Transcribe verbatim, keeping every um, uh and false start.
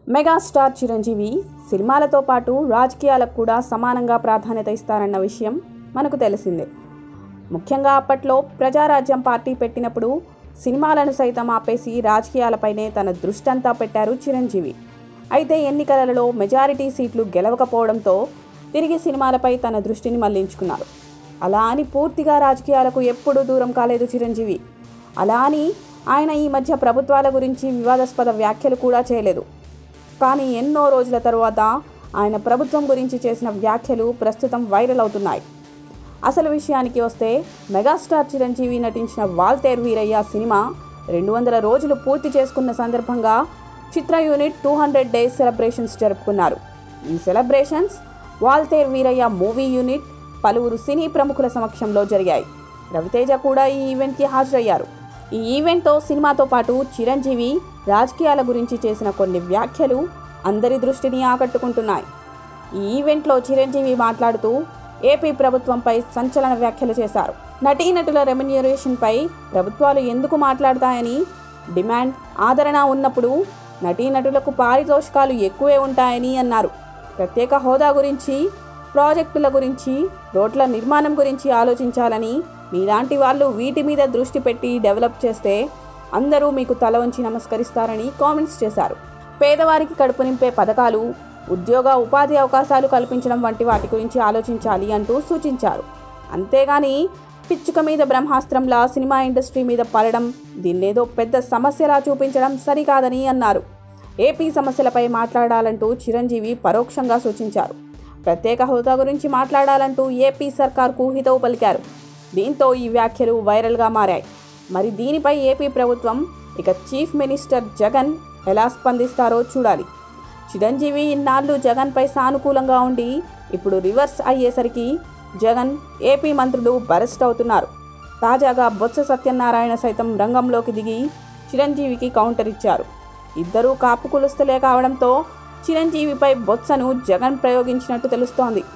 Megastar Chiranjeevi సినిమాలతో పాటు రాజకీయాలకు కూడా సమానంగా ప్రాధాన్యత ఇస్తారన్న విషయం మనకు తెలిసిందే. ముఖ్యంగా అప్పట్లో ప్రజారాజ్యం పార్టీ పెట్టినప్పుడు సినిమాలను సైతం ఆపేసి రాజకీయాలపైనే తన దృష్టంతా పెట్టారు చిరంజీవి. అయితే ఎన్నికలలో మెజారిటీ సీట్లు గెలవకపోవడంతో తిరిగి సినిమాలపై తన దృష్టిని మళ్లించుకున్నారు. అలా అని పూర్తిగా రాజకీయాలకు ఎప్పుడూ దూరం కాలేదు చిరంజీవి. అలా అని ఆయన ఈ మధ్య ప్రభుత్వాల గురించి వివాదాస్పద వ్యాఖ్యలు కూడా చేయలేదు. కానీ ఎన్నో రోజుల తరువాత ఆయన ప్రభుత్వం గురించి చేసిన వ్యాఖ్యలు ప్రస్తుతం వైరల్ అవుతున్నాయి. అసలు విషయానికి వస్తే మెగాస్టార్ చిరంజీవి నటించిన వాల్తేరు వీరయ్య సినిమా రెండు వందల రోజులు పూర్తి చేసుకున్న సందర్భంగా చిత్ర unit two hundred days celebrations జరుపుకున్నారు. ఈ celebrations Waltair Veerayya movie unit పలువురు సినీ ప్రముఖుల సమక్షంలో జరిగాయి. రవితేజ కూడా ఈ ఈవెంట్కి హాజరయ్యారు. ఈ ఈవెంట్తో సినిమాతో పాటు చిరంజీవి రాజకీయాల గురించి చేసిన కొన్ని వ్యాఖ్యలు అందరి దృష్టిని ఆకట్టుకుంటున్నాయి. ఈ ఈవెంట్లో చిరంజీవి మాట్లాడుతూ ఏపీ ప్రభుత్వంపై సంచలన వ్యాఖ్యలు చేశారు. నటీనటుల రెమ్యునరేషన్పై ప్రభుత్వాలు ఎందుకు మాట్లాడతాయని, డిమాండ్ ఆదరణ ఉన్నప్పుడు నటీనటులకు పారితోషికాలు ఎక్కువే ఉంటాయని అన్నారు. ప్రత్యేక హోదా గురించి, ప్రాజెక్టుల గురించి, రోడ్ల నిర్మాణం గురించి ఆలోచించాలని, మీలాంటి వాళ్ళు వీటి మీద దృష్టి పెట్టి డెవలప్ చేస్తే అందరూ మీకు తల వంచి నమస్కరిస్తారని కామెంట్స్ చేశారు. పేదవారికి కడుపు నింపే పథకాలు, ఉద్యోగ ఉపాధి అవకాశాలు కల్పించడం వంటి వాటి గురించి ఆలోచించాలి అంటూ సూచించారు. అంతేగాని పిచ్చుక మీద బ్రహ్మాస్త్రంలా సినిమా ఇండస్ట్రీ మీద పడడం, దీన్నేదో పెద్ద సమస్యలా చూపించడం సరికాదని అన్నారు. ఏపీ సమస్యలపై మాట్లాడాలంటూ చిరంజీవి పరోక్షంగా సూచించారు. ప్రత్యేక హోదా గురించి మాట్లాడాలంటూ ఏపీ సర్కార్కు హితవు పలికారు. దీంతో ఈ వ్యాఖ్యలు వైరల్గా మారాయి. మరి దీనిపై ఏపీ ప్రభుత్వం, ఇక చీఫ్ మినిస్టర్ జగన్ ఎలా స్పందిస్తారో చూడాలి. చిరంజీవి ఇన్నాళ్ళు జగన్పై సానుకూలంగా ఉండి ఇప్పుడు రివర్స్ అయ్యేసరికి జగన్, ఏపీ మంత్రులు బరెస్ట్ అవుతున్నారు. తాజాగా బొత్స సత్యనారాయణ సైతం రంగంలోకి దిగి చిరంజీవికి కౌంటర్ ఇచ్చారు. ఇద్దరూ కాపు కులస్తులే కావడంతో చిరంజీవిపై బొత్సను జగన్ ప్రయోగించినట్టు తెలుస్తోంది.